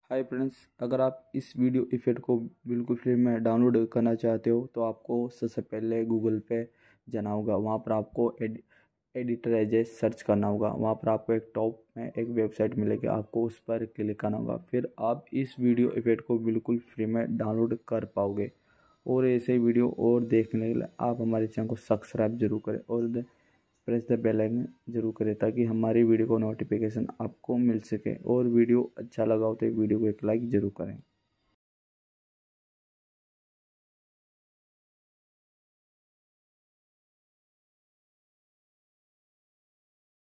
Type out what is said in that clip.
Hi friends, अगर आप इस वीडियो इफ़ेक्ट को बिल्कुल फ्री में डाउनलोड करना चाहते हो तो आपको सबसे पहले गूगल पे जाना होगा। वहाँ पर आपको एडिटर एजेस सर्च करना होगा। वहाँ पर आपको एक टॉप में एक वेबसाइट मिलेगी, आपको उस पर क्लिक करना होगा। फिर आप इस वीडियो इफ़ेक्ट को बिल्कुल फ्री में डाउनलोड कर पाओगे। और ऐसे वीडियो और देखने के लिए आप हमारे चैनल को सब्सक्राइब जरूर करें और प्रेस द बेल आइकन जरूर करें ताकि हमारी वीडियो को नोटिफिकेशन आपको मिल सके। और वीडियो अच्छा लगा हो तो वीडियो को एक लाइक ज़रूर करें।